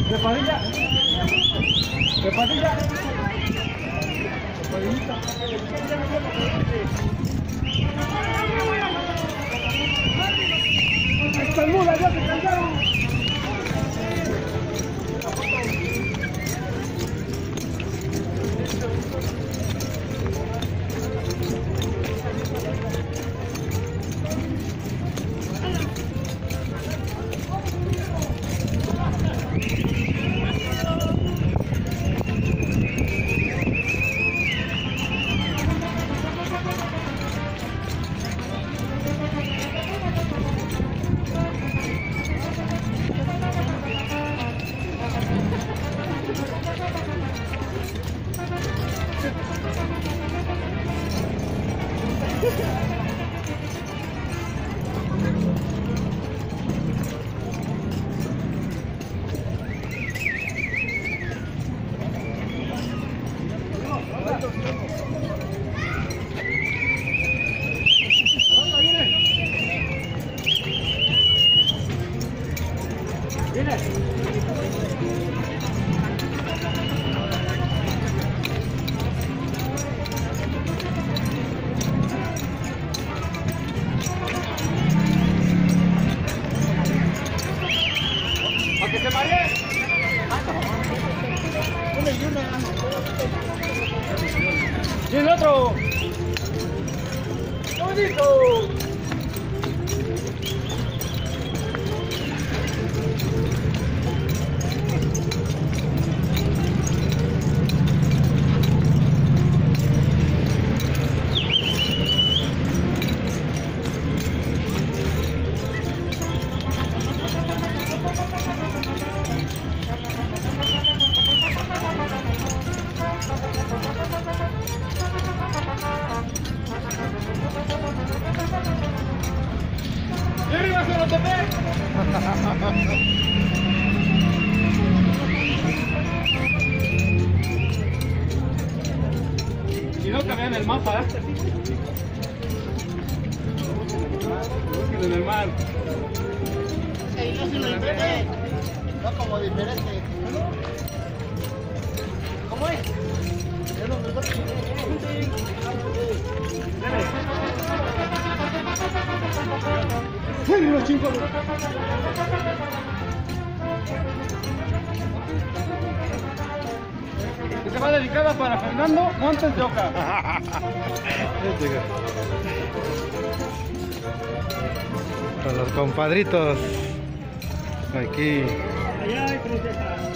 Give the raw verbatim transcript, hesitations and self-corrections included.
De padilla. De padilla. De padillita. Estas mulas ya se cansaron. ¡Para que se maree! ¡Una y una! ¡Y el otro! ¡Qué bonito! ¡Y arriba se lo topé! Y no cambian el mapa, ¿eh? En el mar. Ahí no se lo entiende. No como diferente. ¿Cómo es? Es lo mejor que ¡Sí, los chicos! Que se va dedicada para Fernando Montes de Oca. Con los compadritos aquí. Allá hay princesa.